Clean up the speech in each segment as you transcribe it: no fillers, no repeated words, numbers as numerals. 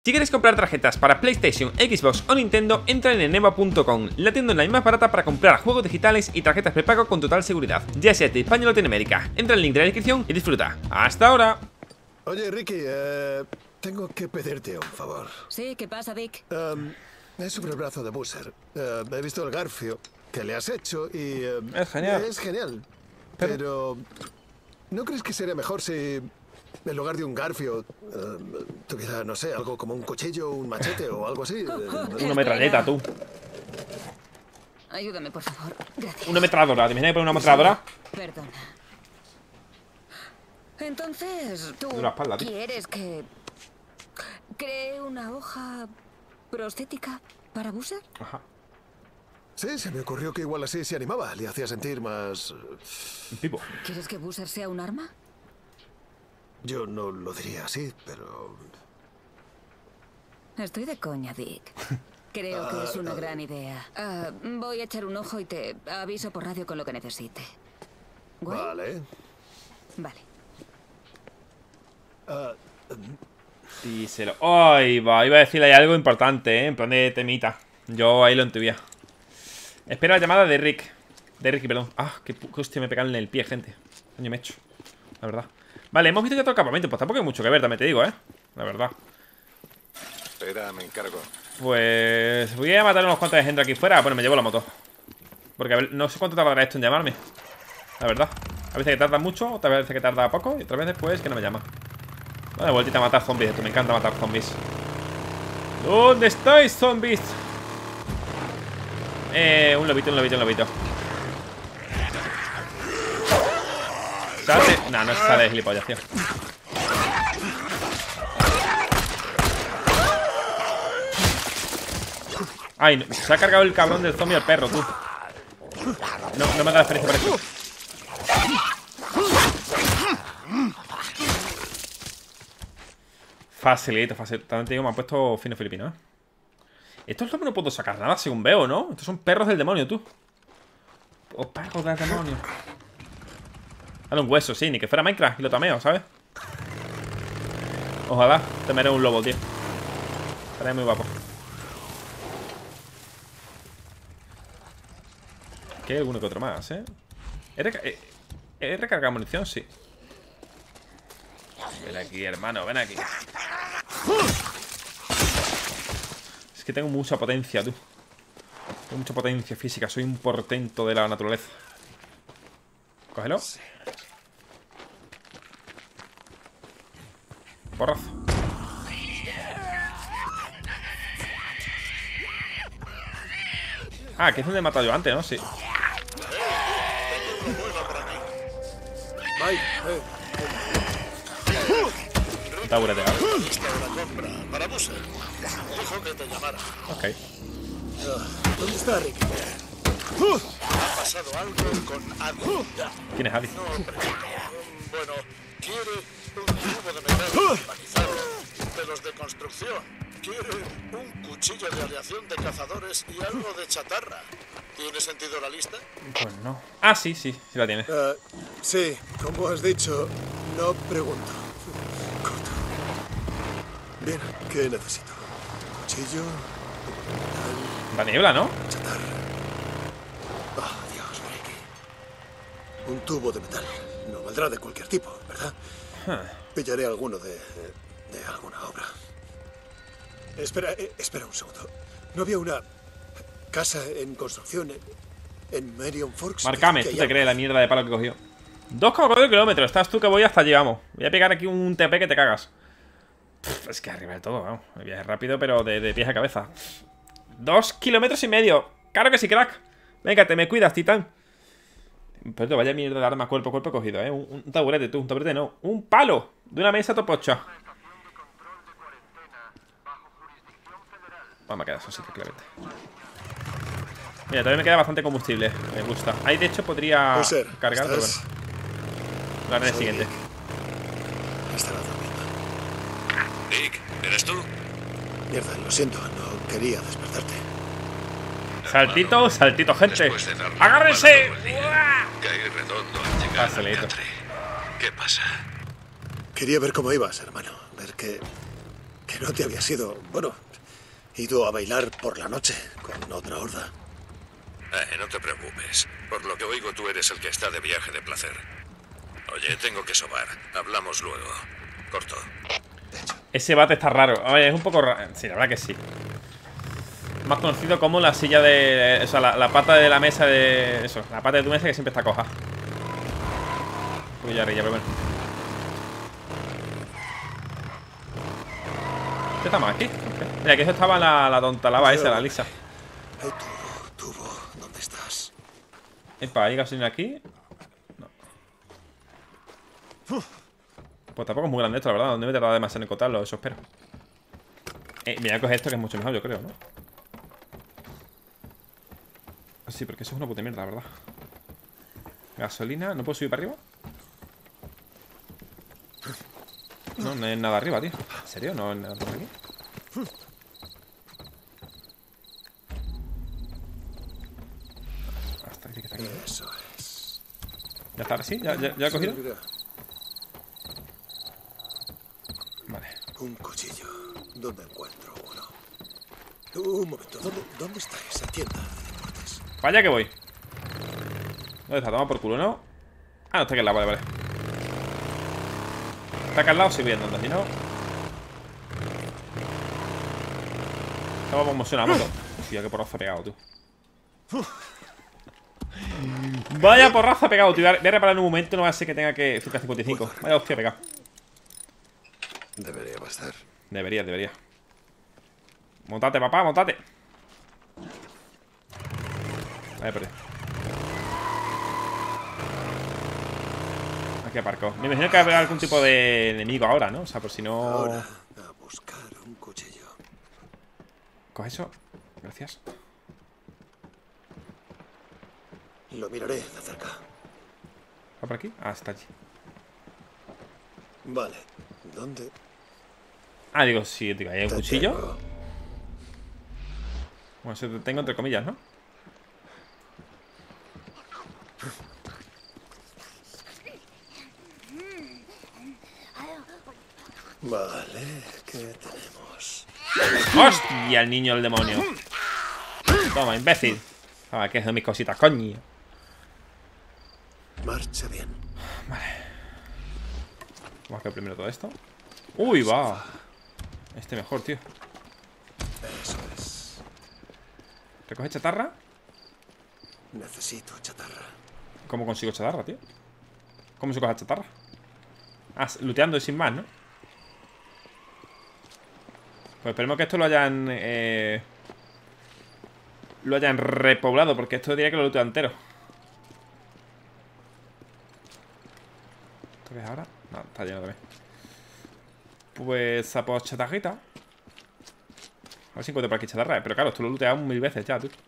Si quieres comprar tarjetas para PlayStation, Xbox o Nintendo, entra en eneba.com, la tienda online más barata para comprar juegos digitales y tarjetas prepago con total seguridad, ya sea de España o Latinoamérica. Entra en el link de la descripción y disfruta. ¡Hasta ahora! Oye, Ricky, tengo que pedirte un favor. Sí, ¿qué pasa, Dick? Es sobre el brazo de Boozer. He visto el garfio que le has hecho y... es genial. Es genial. Pero... ¿no crees que sería mejor si... en lugar de un garfio, tuviera, no sé, algo como un cuchillo, un machete o algo así? Una metralleta, tú. Ayúdame, por favor. Gracias. Una metralladora. ¿Te imaginas que poner una metralladora? Perdona. Entonces, ¿tú De la espalda, tío. quieres que cree una hoja prostética para Boozer? Ajá. Sí, se me ocurrió que igual así se animaba. Le hacía sentir más... Un tipo. ¿Quieres que Boozer sea un arma? Yo no lo diría así, pero... Estoy de coña, Dick. Creo que es una gran idea. Voy a echar un ojo y te aviso por radio con lo que necesite. ¿Guay? Vale. Vale. Díselo. Ay, va. Iba a decirle ahí algo importante, en plan de temita. Yo ahí lo intuía. Espera la llamada de Rick. De Ricky, perdón. Ah, qué hostia, me pegaron en el pie, gente. Coño, me he hecho. La verdad. Vale, hemos visto ya todo el campamento. Pues tampoco hay mucho que ver, también te digo, la verdad. Espera, me encargo. Pues voy a matar unos cuantos de gente aquí fuera. Bueno, me llevo la moto. Porque a ver, no sé cuánto tardará esto en llamarme. La verdad. A veces que tarda mucho, otra vez que tarda poco y otra vez después que no me llama. Vale, vueltita a matar zombies. Esto me encanta matar zombies. ¿Dónde estáis, zombies? Un lobito, un lobito, un lobito. ¿Sale? No, no se sale de gilipollas, tío. Ay, no, se ha cargado el cabrón del zombie al perro, tú. No me da experiencia por eso. Facilito, facilito. También te digo, me han puesto fino filipino, Estos no puedo sacar nada, según veo, ¿no? Estos son perros del demonio, tú. O perros del demonio. Dale un hueso, sí, ni que fuera Minecraft y lo tameo, ¿sabes? Ojalá temeré un lobo, tío. Estaría muy guapo. Aquí hay alguno que otro más, ¿He recargado munición? Sí. Ven aquí, hermano, ven aquí. Es que tengo mucha potencia, tú. Tengo mucha potencia física. Soy un portento de la naturaleza. Cógelo. Porrazo. Ah, que es donde he matado yo antes, ¿no? Sí. Está bureteado. Para Boozer. Dijo que te llamara. Ok. ¿Dónde está Ricky? Ha pasado algo con Adi. ¿Quién es Adi? No, bueno, quiere un tubo de metal humanizado de los de construcción. Quiere un cuchillo de aleación de cazadores y algo de chatarra. ¿Tiene sentido la lista? Pues no. Ah, sí, sí, sí la tiene. Sí, como has dicho, no pregunto. Corto. Bien, ¿qué necesito? Cuchillo, La niebla, ¿no? chatarra. Oh, Dios, Ricky. Un tubo de metal. No valdrá de cualquier tipo, ¿verdad? Pillaré alguno de alguna obra. Espera un segundo. ¿No había una casa en construcción en Marion Forks? Márcame, tú te crees la mierda de palo que cogió. 2,4 kilómetros, estás tú que voy hasta allí, vamos. Voy a pegar aquí un TP que te cagas. Es que arriba de todo, vamos. El viaje rápido, pero de pies a cabeza. 2,5 kilómetros. Claro que sí, crack. Venga, te me cuidas, titán. Pero vaya mierda de arma cuerpo a cuerpo cogido, Un taburete, tú, un taburete no. Un palo de una mesa topocha. Vamos a quedar eso sí que claramente. Mira, todavía me queda bastante combustible. Me gusta. Ahí de hecho podría Boozer, cargar, pero ¿estás? bueno. La haré en el Soy siguiente. Rick. Estará durmiendo. Rick, ¿eres tú? Mierda, lo siento, no quería despertarte. Saltito, saltito, gente. Después de darle ¡Agárrense! un palo todo el día, caí redondo al llegar al Facilito. teatro. ¿Qué pasa? Quería ver cómo ibas, hermano. Ver que no te habías ido, bueno, ido a bailar por la noche con otra horda. No te preocupes. Por lo que oigo, tú eres el que está de viaje de placer. Oye, tengo que sobar. Hablamos luego. Corto. Ese bate está raro. A ver, es un poco raro. Sí, la verdad que sí. Más conocido como la silla de... O sea, la pata de la mesa de... Eso, la pata de tu mesa que siempre está coja. Uy, ya rilla, pero bueno. ¿Qué estamos aquí? Okay. Mira, que eso estaba la tonta lava esa, la lisa. Hay tubo. ¿Dónde estás? Epa, ¿hay gasolina aquí? No. Pues tampoco es muy grande esto, la verdad. ¿Dónde me tarda demasiado en encontrarlo? Eso espero. Mira, coge esto que es mucho mejor, yo creo, ¿no? Sí, porque eso es una puta mierda, la verdad. Gasolina, ¿no puedo subir para arriba? No, no hay nada arriba, tío. ¿En serio? ¿No hay nada por aquí? Hasta aquí, que está aquí. Eso es. ¿Ya está? ¿Sí? ¿Ya he cogido? Servirá. Vale. Un cuchillo. ¿Dónde encuentro uno? Un momento. ¿Dónde está esa tienda de deportes? Vaya que voy. ¿Dónde está? Toma por culo, ¿no? Ah, no, está aquí al lado, vale. Está acá al lado, sí voy andando, si no. Estaba como suena la moto. Hostia, qué porrazo ha pegado, tú. Vaya porrazo ha pegado, tío. Voy a reparar en un momento, no va a ser que tenga que... 55. Vaya hostia ha pegado. Debería bastar. Debería. Montate, papá, montate. Vale, por ahí. Aquí aparcó. Me imagino que habrá algún tipo de enemigo ahora, ¿no? O sea, por si no... Ahora a buscar un cuchillo. Coge eso. Gracias. Lo miraré de cerca. ¿Va por aquí? Ah, está allí. Vale. ¿Dónde? Ah, digo, sí, digo, ¿hay un te cuchillo? tengo? Bueno, eso te tengo entre comillas, ¿no? Vale, ¿qué tenemos? ¡Hostia! El niño, el demonio. Toma, imbécil. Ah, que es de mis cositas, coño. Marcha bien. Vamos a hacer primero todo esto. ¡Uy, va! Este mejor, tío. Eso es. ¿Recoge chatarra? Necesito chatarra. ¿Cómo consigo chatarra, tío? ¿Cómo se coge chatarra? Ah, looteando y sin más, ¿no? Pues esperemos que esto lo hayan repoblado, porque esto diría que lo lootea entero. ¿Esto qué es ahora? No, está lleno también. Pues a por chatarrita. A ver si encuentro por aquí chatarra. Pero claro, esto lo he looteado 1000 veces ya, tú.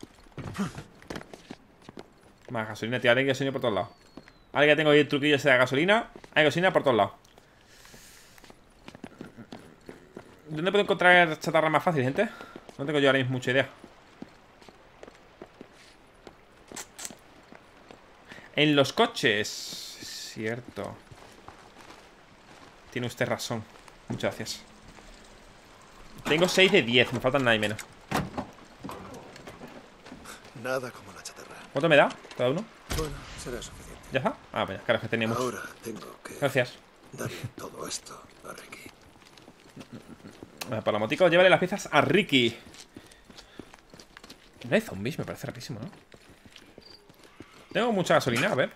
Más gasolina, tío. Hay gasolina por todos lados. Ahora que tengo ahí el truquillo ese de gasolina. Hay gasolina por todos lados. ¿Dónde puedo encontrar chatarra más fácil, gente? No tengo yo ahora mismo mucha idea. En los coches. Cierto. Tiene usted razón. Muchas gracias. Tengo 6 de 10. Me faltan nada y menos. Nada como la chatarra. ¿Cuánto me da cada uno? Bueno, será suficiente. ¿Ya está? Ah, pues claro, es que teníamos. Ahora tengo que Gracias. darle todo esto a Ricky. Para la motico, llévale las piezas a Ricky. No hay zombies, me parece rarísimo, ¿no? Tengo mucha gasolina, a ver.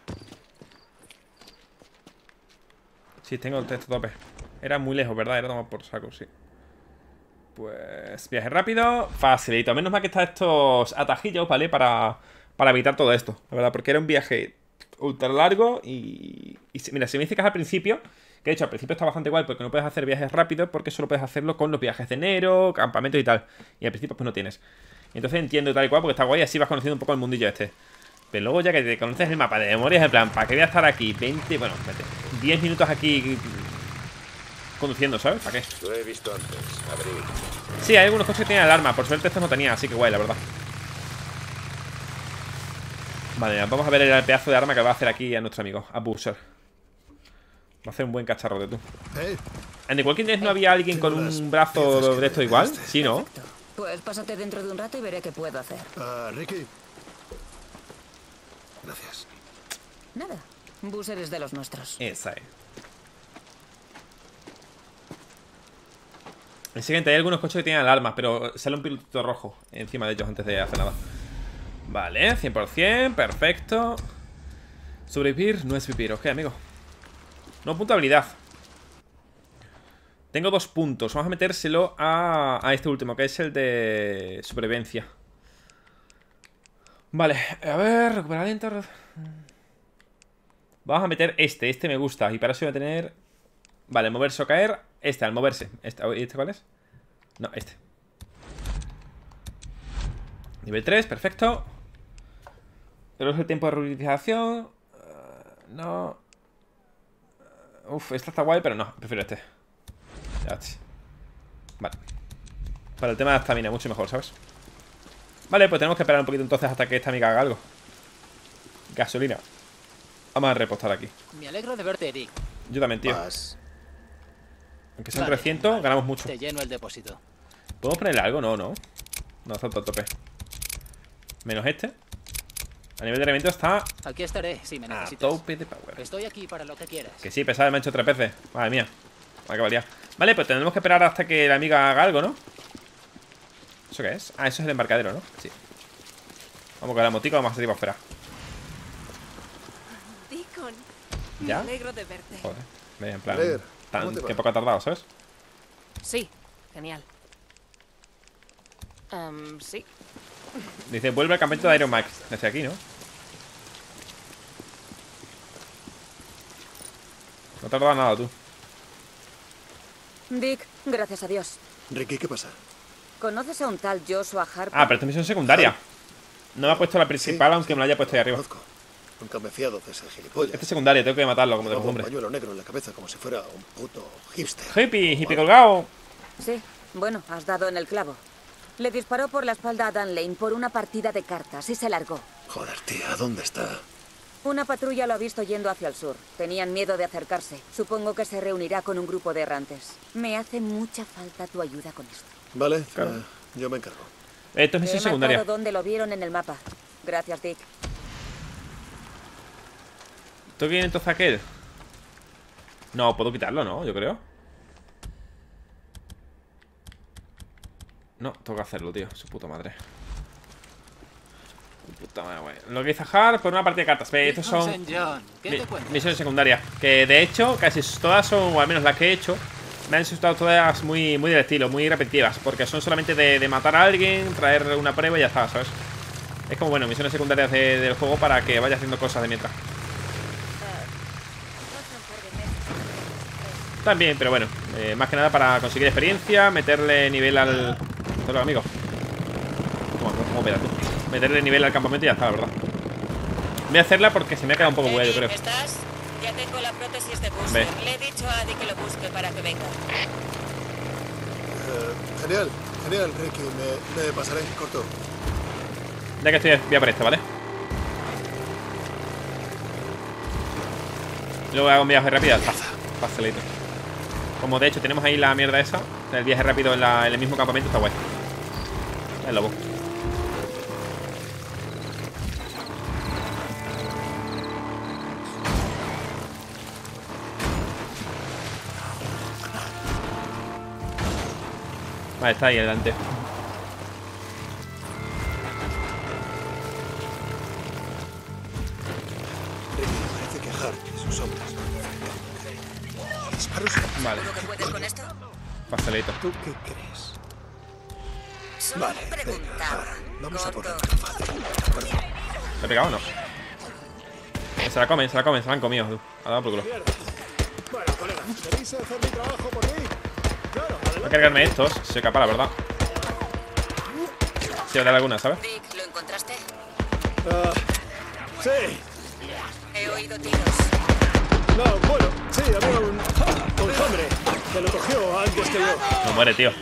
Sí, tengo el texto tope. Era muy lejos, ¿verdad? Era tomar por saco, sí. Pues viaje rápido, facilito. Menos mal que están estos atajillos, ¿vale? Para evitar todo esto, la verdad. Porque era un viaje ultra largo y mira, si me dices que es al principio, que de hecho al principio está bastante guay porque no puedes hacer viajes rápidos porque solo puedes hacerlo con los viajes de enero, campamentos y tal. Y al principio pues no tienes. Y entonces entiendo tal y cual porque está guay y así vas conociendo un poco el mundillo este. Pero luego ya que te conoces el mapa de memoria, es en plan, ¿para qué voy a estar aquí? 10 minutos aquí conduciendo, ¿sabes? ¿Para qué? Lo he visto antes. Abrir. Sí, hay algunos coches que tienen alarma. Por suerte estos no tenía, así que guay, la verdad. Vale, vamos a ver el pedazo de arma que va a hacer aquí a nuestro amigo, a Boozer. Va a hacer un buen cacharrote, tú. ¿Eh? ¿En The Walking Dead no había alguien con un brazo de esto igual? Sí, ¿no? Perfecto. Pues pásate dentro de un rato y veré qué puedo hacer. Ricky. Gracias. Nada. Boozer es de los nuestros. Esa es. El siguiente, hay algunos coches que tienen alarmas, pero sale un piloto rojo encima de ellos antes de hacer nada. Vale, 100%, perfecto. Sobrevivir no es vivir, ok, amigo. No, punto de habilidad. Tengo 2 puntos. Vamos a metérselo a este último, que es el de supervivencia. Vale, a ver, recuperar lento. Vamos a meter este me gusta. Y para eso voy a tener... Vale, moverse o caer. Al moverse. ¿Este cuál es? No, este. Nivel 3, perfecto. Pero es el tiempo de reutilización. No. Uf, esta está guay, pero no, prefiero este. Vale. Para el tema de estamina, mucho mejor, ¿sabes? Vale, pues tenemos que esperar un poquito entonces hasta que esta amiga haga algo. Gasolina. Vamos a repostar aquí. Me alegro de verte, Eric. Yo también, tío. Vas. Aunque sean Vale, 300, ganamos mucho. Te lleno el depósito. ¿Podemos ponerle algo? No, no. No, está todo a tope. Menos este. A nivel de elemento está Aquí estaré si me a necesitas. tope de power. Estoy aquí para lo que quieras. Que sí, pesada, me ha hecho 3 veces. Madre mía. Vale, que valía. Vale, pues tendremos que esperar hasta que la amiga haga algo, ¿no? ¿Eso qué es? Ah, eso es el embarcadero, ¿no? Sí. Vamos con la motica, vamos a salir para afuera. Deacon, ¿Ya? me alegro de verte. Joder. En plan, Blair, ¿cómo te va? qué poco ha tardado, ¿sabes? Sí, genial. Sí. Dice, vuelve al campamento de Iron Max. Desde aquí, ¿no? No ha tardado nada, tú. Dick, gracias a Dios. Ricky, ¿qué pasa? ¿Conoces a un tal Joshua Harper? Ah, pero esta misión secundaria. No me ha puesto la principal, Sí. aunque me la haya puesto ahí arriba. Conozco. Nunca me he fiado de ese gilipollas. Este es secundario, tengo que matarlo como de Llevaba un costumbre. pañuelo negro en la cabeza como si fuera un puto hipster. Hippie colgado. Sí, bueno, has dado en el clavo. Le disparó por la espalda a Dan Lane por una partida de cartas y se largó. Joder, tía, ¿dónde está? Una patrulla lo ha visto yendo hacia el sur. Tenían miedo de acercarse. Supongo que se reunirá con un grupo de errantes. Me hace mucha falta tu ayuda con esto. Vale, Claro. yo me encargo. Esto es Te he misión marcado secundaria. dónde lo vieron en el mapa. Gracias, Dick. ¿Tú quieres entonces aquel? No, puedo quitarlo, ¿no? Yo creo. No, tengo que hacerlo, tío. Su puta madre. Su puta madre, güey. Lo que hice Hard por una partida de cartas. Ve, estos son St. John, ¿qué te cuentas? misiones secundarias. Que de hecho, casi todas son, o al menos las que he hecho, me han resultado todas muy del estilo, muy repetitivas. Porque son solamente de matar a alguien, traer una prueba y ya está, ¿sabes? Es como, bueno, misiones secundarias del juego para que vaya haciendo cosas de mientras. También, pero bueno, más que nada para conseguir experiencia, meterle nivel al... Todos amigos. ¿Cómo me da tú? Meterle nivel al campamento y ya está, la verdad. Voy a hacerla porque se me ha quedado un poco huevo, yo creo. ¿Estás? Ya tengo la prótesis de Ve. Booster. Le he dicho a Adi que lo busque para que venga. Genial, genial, Ricky. Me pasaré, corto. Ya que estoy, voy a por este, ¿vale? Luego hago un viaje rápido. Facilito. Como de hecho tenemos ahí la mierda esa. El viaje rápido en el mismo campamento está guay. El lobo. Vale, está ahí adelante. Ricky, parece que Hart y sus hombres. Disparos. Vale, ¿Seguro que puedes con esto? facilito. ¿Tú qué crees? Solo Vale, venga, preguntaba. Hart. Vamos a Corto. ponerlo fácil. ¿De acuerdo? ¿Te he pegado o no? Se la comen, se la han comido, tú. A dar por culo. Bueno, colega, ¿queréis hacer mi trabajo por mí? Claro, Voy a cargarme estos, soy capaz, la verdad. Si voy a dar alguna, ¿sabes? Dick, ¿lo encontraste? sí. He oído tiros. No, bueno, sí, había un hombre que lo cogió antes que yo. No muere, tío.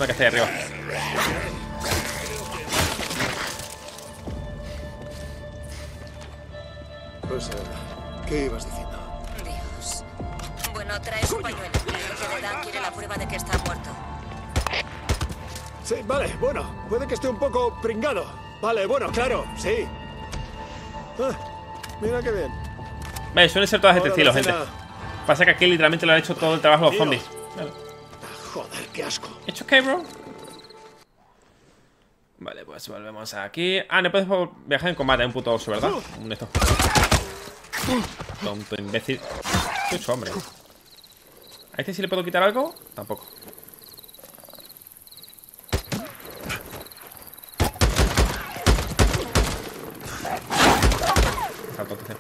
que está ahí arriba. Pues, ¿qué ibas diciendo? Dios. Bueno, trae su pañuelo. El que Dan quiere la prueba de que está muerto. Sí, vale, bueno. Puede que esté un poco pringado. Vale, bueno, claro, sí. Mira qué bien. Vale, suelen ser todas de este Ahora estilo, la gente. cena. Pasa que aquí literalmente lo han hecho todo el trabajo los Tío. zombies. Vale. Joder, qué asco. ¿It's ok, bro? Vale, pues volvemos aquí. Ah, no puedes viajar en combate, es un puto oso, ¿verdad? Un esto. Tonto imbécil. ¿Qué he hecho, hombre? ¿A este sí le puedo quitar algo? Tampoco. Salto, atención.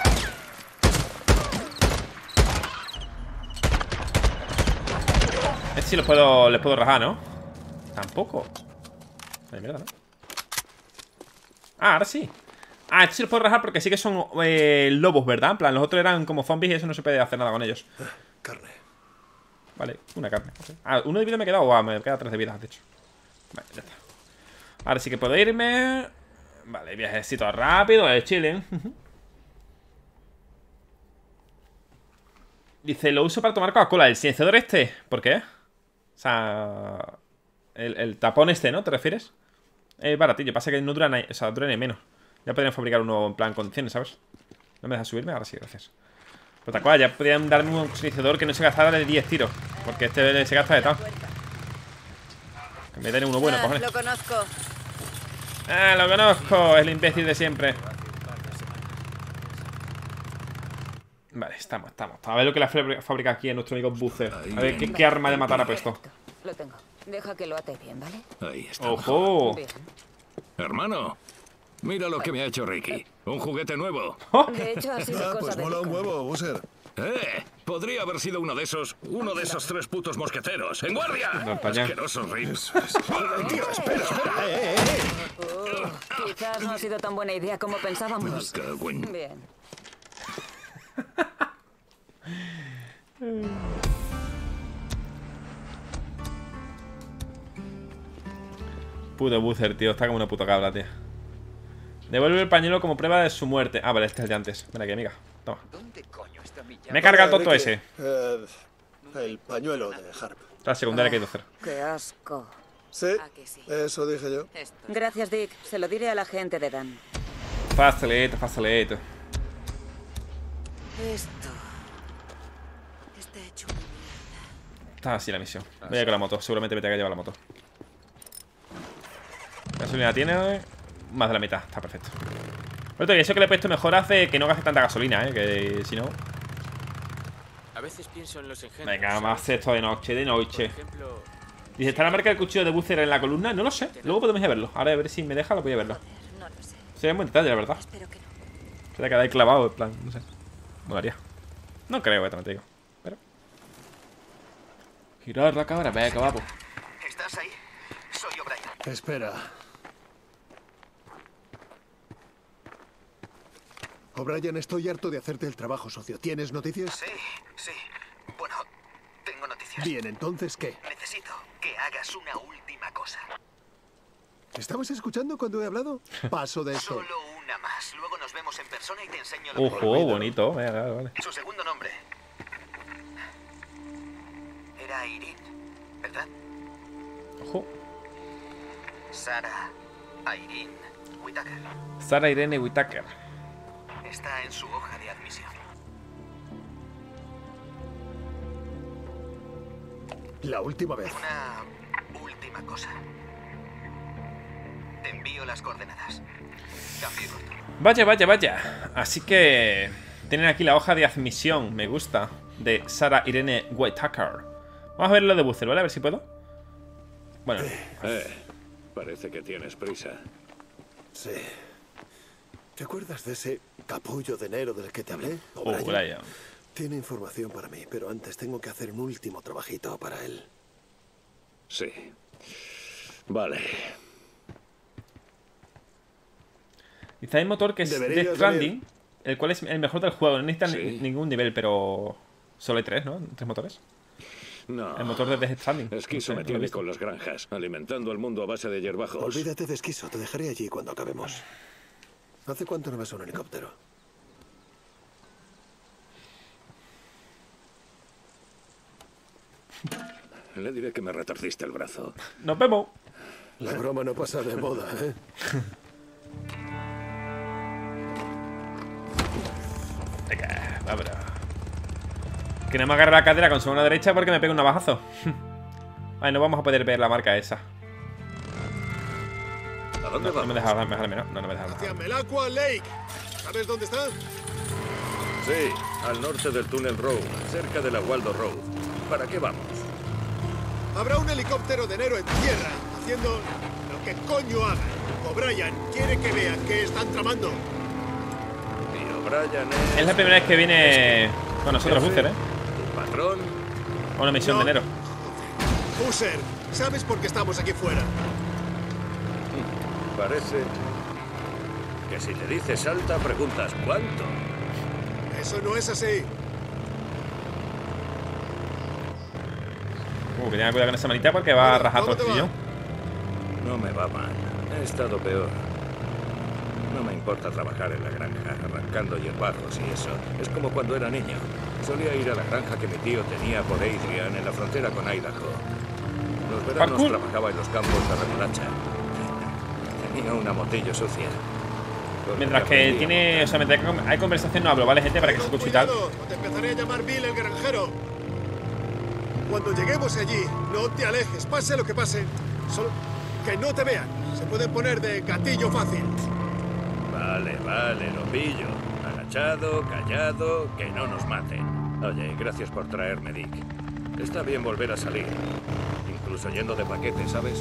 Este sí les puedo rajar, ¿no? Tampoco. Ay, mierda, ¿no? Ah, ahora sí. Ah, este sí los puedo rajar porque sí que son lobos, ¿verdad? En plan, los otros eran como zombies y eso no se puede hacer nada con ellos. Carne. Vale, una carne. Okay. Ah, uno de vida me he quedado. Me queda 3 de vida, de hecho. Vale, ya está. Ahora sí que puedo irme. Vale, viajecito rápido, chilling. Dice, lo uso para tomar Coca-Cola. ¿El silenciador este? ¿Por qué? O sea... El tapón este, ¿no? ¿Te refieres? Es baratillo, pasa que no dura o sea, dura ni menos. Ya podrían fabricar uno en plan condiciones, ¿sabes? ¿No me dejas subirme? Ahora sí, gracias. Pero tal cual, ya podrían darme un silenciador que no se gastara de 10 tiros. Porque este se gasta de tal. Que me den uno bueno, cojones. Lo conozco. Ah, lo conozco, es el imbécil de siempre. Vale, estamos. A ver lo que la fabrica aquí en nuestro amigo Buzzer. A ver qué arma de matar ha puesto. Lo tengo. Deja que lo ate bien, ¿vale? Ahí está. ¡Ojo! Bien. Hermano, mira lo que me ha hecho Ricky. Un juguete nuevo. De hecho, ha sido cosa Pues de mola un Nico. huevo, Buzzer. Podría haber sido uno de esos 3 putos mosqueteros. ¡En guardia! D'Artagnan. Asqueroso, Rick. Tío, espera. Quizás no ha sido tan buena idea como pensábamos. cago en- Bien. Puto Buzzer, tío. Está como una puta cabra, tío. Devuelve el pañuelo como prueba de su muerte. Ah, vale, este es el de antes. Ven aquí, amiga. Toma. Me carga el tonto Ricky, ese. El pañuelo de Harp. La secundaria que hay que hacer. Qué asco. Sí, ¿A que sí? eso dije yo. Esto. Gracias, Dick. Se lo diré a la gente de Dan. Facilito, facilito. Esto. Está hecho una mierda. Está así la misión. Voy a ir con la moto. Seguramente me tenga que llevar la moto. Gasolina tiene más de la mitad. Está perfecto. Pero eso que le he puesto mejor hace que no gaste tanta gasolina, que si no... A veces pienso en los engendros. Venga, vamos a ¿sabes? hacer esto de noche, de Por noche. ejemplo, Dice, ¿está la marca del cuchillo de Buzzer en la columna? No lo sé. Luego podemos ir a verlo. Ahora a ver si me deja, lo voy a verlo. No lo sé. Sería un buen detalle, la verdad. Espero que no. Se le queda ahí clavado, en plan, no sé. Molaría. No creo, también te digo. Pero... girar la cámara, venga, vamos. ¿Estás ahí? Soy O'Brien. Espera. O'Brien, estoy harto de hacerte el trabajo, socio. ¿Tienes noticias? Sí. Bueno, tengo noticias. Bien, entonces, ¿qué? Necesito que hagas una última cosa. ¿Estabas escuchando cuando he hablado? Paso de esto. Solo una más. Luego nos vemos en persona y te enseño la Ojo, prueba. bonito. Venga, vale. Su segundo nombre era Irene, ¿verdad? Ojo. Sarah Irene Whittaker. Sarah Irene Whittaker. Está en su hoja de admisión. La última vez. Una última cosa. Te envío las coordenadas. Cambio y corto. Vaya. Así que... tienen aquí la hoja de admisión. Me gusta. De Sarah Irene Whittaker. Vamos a ver lo de Buzzer, ¿vale? A ver si puedo. Bueno. Parece que tienes prisa. Sí. ¿Te acuerdas de ese capullo de enero del que te hablé? O'Brien? Brian. Tiene información para mí, pero antes tengo que hacer un último trabajito para él. Sí. Vale. Dice, hay un motor que es Deberías Death Stranding, el cual es el mejor del juego. No necesita Sí. ningún nivel, pero... solo hay 3, ¿no? 3 motores. No. El motor de Death Stranding. Esquizo No sé, me ¿lo tiene viste? con las granjas, alimentando al mundo a base de hierbajos. Olvídate de Esquizo, te dejaré allí cuando acabemos. ¿Hace cuánto no ves un helicóptero? Le diré que me retorciste el brazo. Nos vemos. La broma no pasa de moda, ¿eh? Venga, vámonos. Que no me agarre la cadera con su mano derecha porque me pega un navajazo. Vale, no vamos a poder ver la marca esa. ¿A dónde No me vamos? deja bajarme, no me deja Hacia bajarme. Melaqua Lake. ¿Sabes dónde está? Sí, al norte del Tunnel Road, cerca de la Waldo Road. ¿Para qué vamos? Habrá un helicóptero de enero en tierra, haciendo lo que coño hagan. O'Brien quiere que vean qué están tramando. Y O'Brien Es la primera vez que viene con nosotros Boozer, ¿eh? tu patrón. A una misión No. de enero. Boozer, ¿sabes por qué estamos aquí fuera? Parece que si te dice salta, preguntas ¿cuánto? Eso no es así. Que tenga cuidado con esa manita porque va a Bueno, rajar ¿cómo te torcillo. No me va mal. He estado peor. No me importa trabajar en la granja, arrancando hierbajos y eso. Es como cuando era niño. Solía ir a la granja que mi tío tenía por Adrian, en la frontera con Idaho. Los veranos Parkour. trabajaba en los campos de remolacha. Tenía una motillo sucia. Con Mientras lo que aprendí a tiene... montar. O sea, mientras que hay conversación no hablo, ¿vale, gente? Para que se Ten escuche y tal. cuidado, o te empezaré a llamar Bill el granjero. Cuando lleguemos allí, no te alejes, pase lo que pase. Solo que no te vean. Se pueden poner de gatillo fácil. Vale, vale, lo pillo. Agachado, callado, que no nos maten. Oye, gracias por traerme, Dick. Está bien volver a salir. Incluso yendo de paquete, ¿sabes?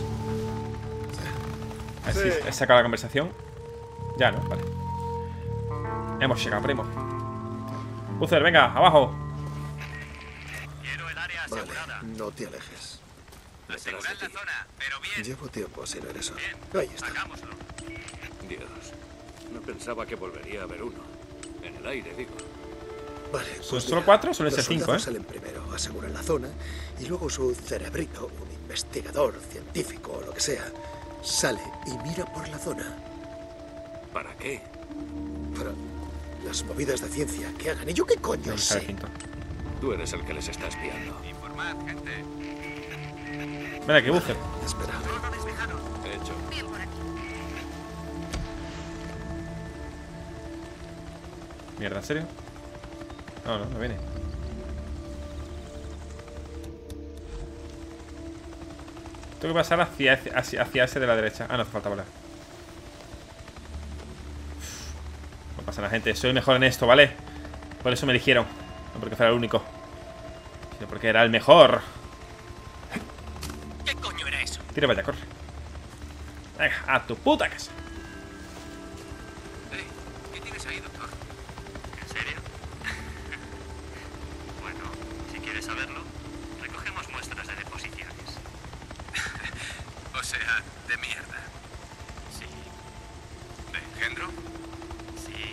Así, Sí. he sacado la conversación. Ya, ¿no? Vale. Hemos llegado, primo. Boozer, venga, abajo. Quiero el área Vale, asegurada. no te alejes. Asegurad la zona, pero bien. Llevo tiempo sin ver eso. Bien, Ahí está. hagámoslo. Dios, no pensaba que volvería a ver uno. En el aire, digo. Vale, ¿Son pues solo mira, 4? Suelen ser los 5, soldados ¿eh? salen primero, aseguran la zona, y luego su cerebrito, un investigador, científico o lo que sea, sale y mira por la zona. ¿Para qué? Para las movidas de ciencia que hagan. ¿Y yo qué coño No sale sé? 5. Tú eres el que les está espiando. Informad, gente. Ven aquí, Boozer. Espera. Todo despejado. Hecho. Bien por aquí. Mierda, ¿en serio? No, no viene. Tengo que pasar hacia ese de la derecha. Ah, no hace falta volar. No pasa nada, gente. Soy el mejor en esto, ¿vale? Por eso me eligieron. No porque fuera el único, sino porque era el mejor. ¿Qué coño era eso? Tira, vaya, corre. Venga, a tu puta casa. ¿Qué tienes ahí, doctor? ¿En serio? Bueno, si quieres saberlo, recogemos muestras de deposiciones. O sea, de mierda. Sí. ¿De engendro? Sí.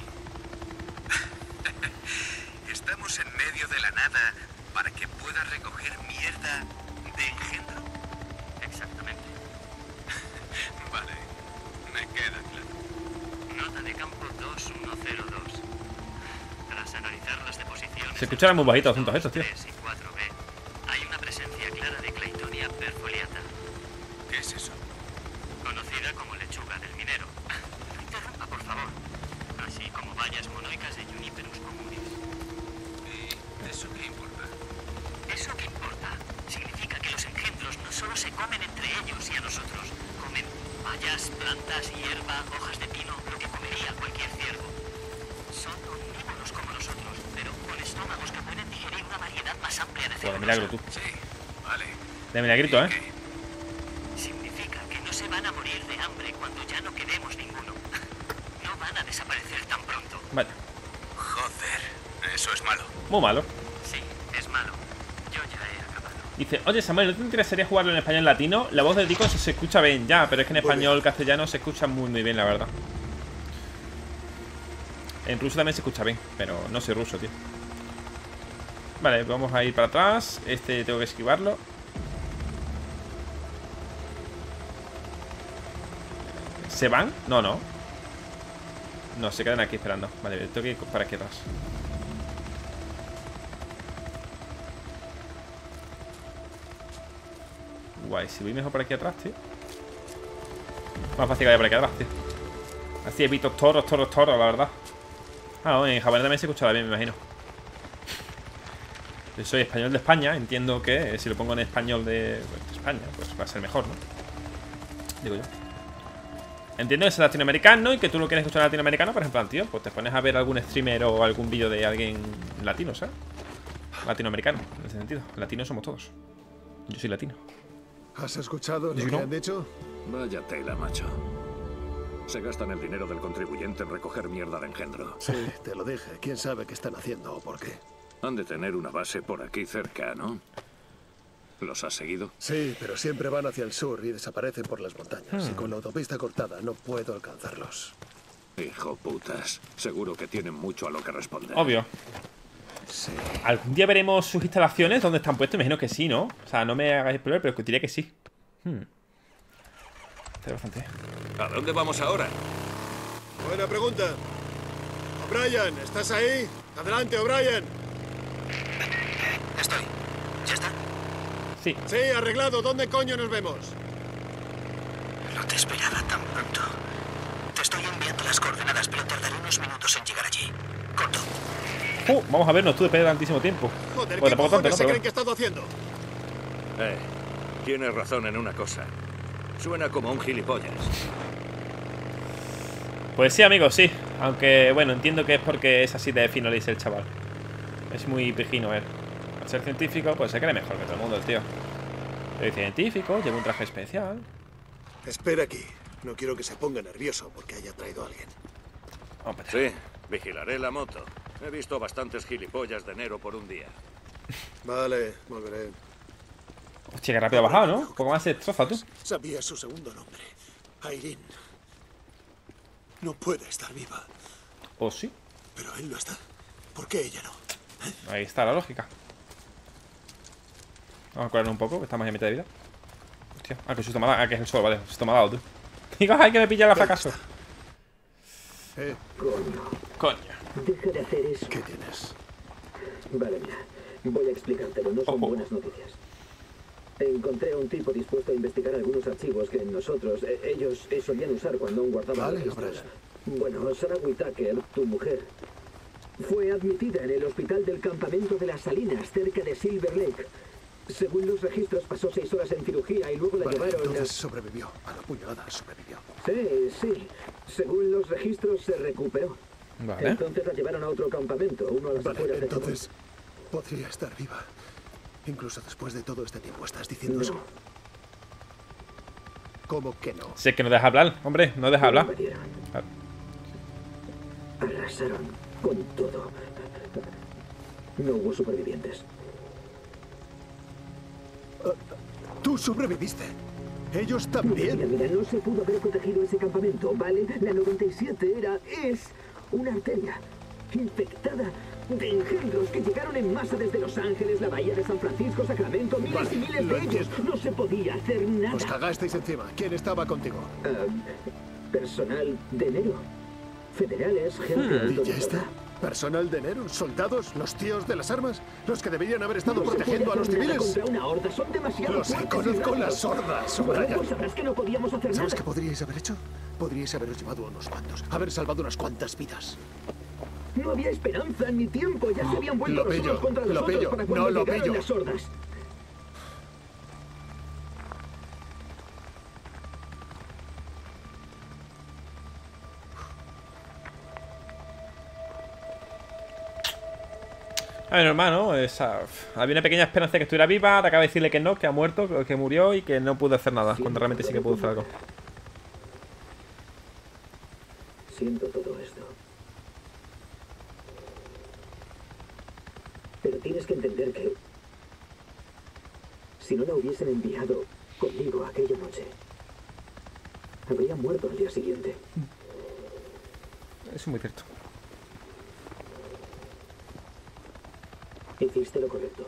¿Estamos en medio de la nada para que puedas recoger mierda de engendro? Exactamente. Vale, me queda claro. Nota de campo 2102. Tras analizar las deposiciones... Se escucharán muy bajitos juntos estos, tío. 3 y 4B, hay una presencia clara de Claytonia perfoliata. ¿Qué es eso? Conocida como lechuga del minero. No interrumpa, por favor. Así como bayas monoicas de Juniperus comunis. ¿Y eso qué importa? ¿Eso qué importa? Significa que los engendros no solo se comen entre ellos y a nosotros. Comen bayas, plantas, hierba, hojas de pino, lo que comería cualquier ciervo. Son omnívoros como nosotros, pero con estómagos que pueden digerir una variedad más amplia de Joder, celulosa. milagro, tú. Sí, vale. De milagrito, ¿eh? Significa que no se van a morir de hambre cuando ya no quedemos ninguno. No van a desaparecer tan pronto. Vaya. Joder, eso es malo. Muy malo. Sí, es malo. Yo ya he acabado. Dice, oye Samuel, ¿no te interesaría jugarlo en español latino? La voz de Dico se escucha bien, ya, pero es que en español castellano se escucha muy bien, la verdad. En ruso también se escucha bien, pero no soy ruso, tío. Vale, vamos a ir para atrás. Este tengo que esquivarlo. ¿Se van? No, no. No, se quedan aquí esperando. Vale, tengo que ir para aquí atrás. Guay, si voy mejor por aquí atrás, tío. Más fácil que vaya por aquí atrás, tío. Así evito toros, la verdad. Ah, no, en japonés también se escuchará bien, me imagino. Yo soy español de España, entiendo que si lo pongo en español de España, pues va a ser mejor, ¿no? Digo yo. Entiendo que es latinoamericano y que tú lo quieres escuchar latinoamericano, por ejemplo, tío, pues te pones a ver algún streamer o algún vídeo de alguien latino, ¿sabes? Latinoamericano, en ese sentido. Latinos somos todos. Yo soy latino. ¿Has escuchado lo que han dicho? Vaya tela, macho. Se gastan el dinero del contribuyente en recoger mierda de engendro. Sí, te lo dije. ¿Quién sabe qué están haciendo o por qué? Han de tener una base por aquí cerca, ¿no? ¿Los has seguido? Sí, pero siempre van hacia el sur y desaparecen por las montañas. Y con la autopista cortada no puedo alcanzarlos. Hijo putas. Seguro que tienen mucho a lo que responder. Obvio. Sí. ¿Algún día veremos sus instalaciones? ¿Dónde están puestos? Imagino que sí, ¿no? O sea, no me hagáis spoiler, pero diría que sí. Está bastante. ¿A dónde vamos ahora? Buena pregunta. O'Brien, ¿estás ahí? Adelante, O'Brien. Estoy. ¿Ya está? Sí. Sí, arreglado. ¿Dónde coño nos vemos? No te esperaba tan pronto. Te estoy enviando las coordenadas, pero tardaré unos minutos en llegar allí. Corto. Vamos a vernos tú después de tantísimo tiempo. Joder, Bueno, ¿qué tampoco tanto, cojones ¿no? se Pero creen que he estado haciendo? Tienes razón en una cosa. Suena como un gilipollas. Pues sí, amigos, sí. Aunque, bueno, entiendo que es porque es así de fino, le dice el chaval. Es muy pijino él. Al ser científico, pues se cree mejor que todo el mundo, el tío. Soy científico, llevo un traje especial. Espera aquí. No quiero que se ponga nervioso porque haya traído a alguien. Vamos para allá. Sí, vigilaré la moto. He visto bastantes gilipollas de enero por un día. Vale, volveré. Hostia, que rápido ha bajado, ¿no? Un poco más se destroza tú. Sabía su segundo nombre. Irene. No puede estar viva. ¿O sí? Pero él lo está. ¿Por qué ella no? Ahí está la lógica. Vamos a curarnos un poco, que estamos en mitad de vida. Hostia, que susto me ha dado. Que es el sol, vale. Susto me ha dado, tú. Digo, ay, que me pilla el fracaso. Coño. Deja de hacer eso. ¿Qué tienes? Vale, mira. Voy a explicártelo. No son buenas noticias. Encontré a un tipo dispuesto a investigar algunos archivos que nosotros, ellos solían usar cuando aún guardaban registros. Bueno, Sarah Whitaker, tu mujer, fue admitida en el hospital del campamento de las Salinas, cerca de Silver Lake. Según los registros, pasó 6 horas en cirugía y luego la llevaron entonces sobrevivió. A la puñalada sobrevivió. Sí. Según los registros, se recuperó. Vale. Entonces la llevaron a otro campamento, uno a las afueras de entonces podría estar viva. Incluso después de todo este tiempo, ¿estás diciendo eso? ¿Cómo que no? Si es que no deja hablar, hombre, no deja hablar. Arrasaron con todo. No hubo supervivientes. Tú sobreviviste. Ellos también. Mira, no se pudo haber protegido ese campamento, ¿vale? La 97 es una arteria infectada de engendros que llegaron en masa desde Los Ángeles, la bahía de San Francisco, Sacramento, miles y miles de ellos. No se podía hacer nada. Os cagasteis encima. ¿Quién estaba contigo? Personal de enero. Federales, gente autorizada. ¿Y ya está? ¿Personal de enero? ¿Soldados? ¿Los tíos de las armas? ¿Los que deberían haber estado protegiendo a los civiles? Contra una horda. Son demasiado Los que conozco las hordas, Brian. Pues sabrás que no podíamos hacer ¿Sabes nada. qué podríais haber hecho? Podríais haberos llevado a unos cuantos. Haber salvado unas cuantas vidas. No había esperanza ni tiempo. Ya se habían vuelto Lo los pillo, unos contra los lo otros pillo, para cuando no lo llegaron pillo. las hordas. A ver, hermano, había una pequeña esperanza de que estuviera viva. Te acaba de decirle que no, que ha muerto, que murió y que no pudo hacer nada. Cuando realmente sí que pudo hacer algo. Siento todo esto. Pero tienes que entender que si no la hubiesen enviado conmigo aquella noche, habría muerto al día siguiente. Eso es muy cierto. Hiciste lo correcto.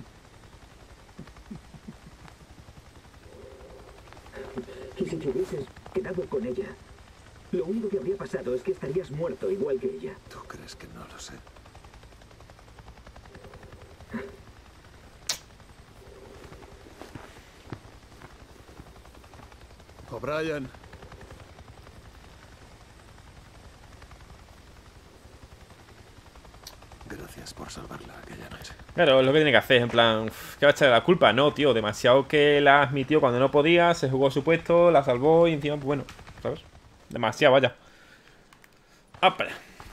Y si te hubieses quedado con ella, lo único que habría pasado es que estarías muerto igual que ella. ¿Tú crees que no lo sé? O'Brien. Gracias por salvarla aquella noche. Claro, es lo que tiene que hacer, en plan, ¿qué va a echar la culpa? No, tío, demasiado que la admitió cuando no podía, se jugó su puesto, la salvó y encima, pues bueno, ¿sabes? Demasiado, vaya. ¡Apa!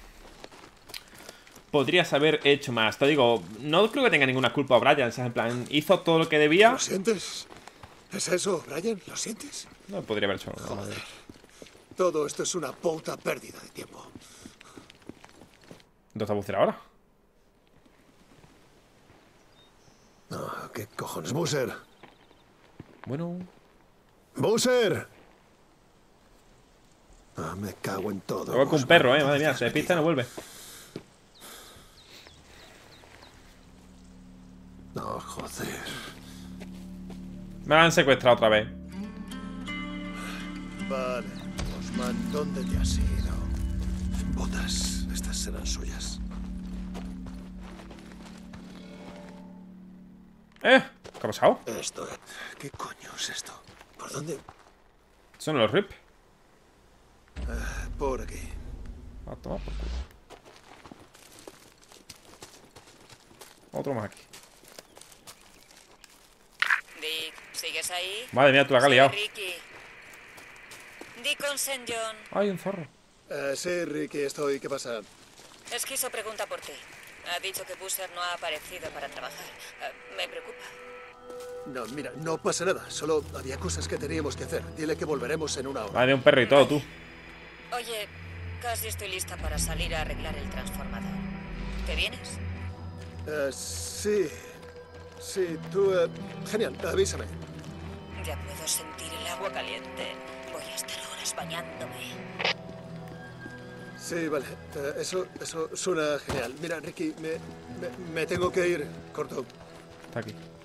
Podrías haber hecho más. Te digo, no creo que tenga ninguna culpa O'Brien, ¿sabes? En plan, hizo todo lo que debía. ¿Lo sientes? ¿Es eso, Brian? ¿Lo sientes? No podría haber hecho. Joder. Todo esto es una puta pérdida de tiempo. ¿Dónde está Boozer ahora? No, ¿qué cojones? ¡Boozer! Bueno. ¡Boozer! Ah, me cago en todo. Luego con un perro, madre mía, se despista y no vuelve. No, joder. Me la han secuestrado otra vez. Vale, Osman, ¿dónde te has ido? Botas, estas serán suyas. ¿Qué ha pasado? Esto, ¿qué coño es esto? ¿Por dónde? Son los RIP. Por aquí. A tomar por culo. Otro más aquí. Dick, ¿sigues ahí? Madre mía, tú la has liado. Ricky. Di con St. John. Ay, un zorro. Sí, Ricky, estoy. ¿Qué pasa? Esquizo pregunta por ti. Ha dicho que Boozer no ha aparecido para trabajar. Me preocupa. No, mira, no pasa nada. Solo había cosas que teníamos que hacer. Dile que volveremos en una hora. Madre, un perro y todo, tú. Oye, casi estoy lista para salir a arreglar el transformador. ¿Te vienes? Sí. Sí, tú... genial, avísame. Ya puedo sentir el agua caliente. Voy a estar horas bañándome. Sí, vale. Eso suena genial. Mira, Ricky, me tengo que ir. Corto. Está aquí.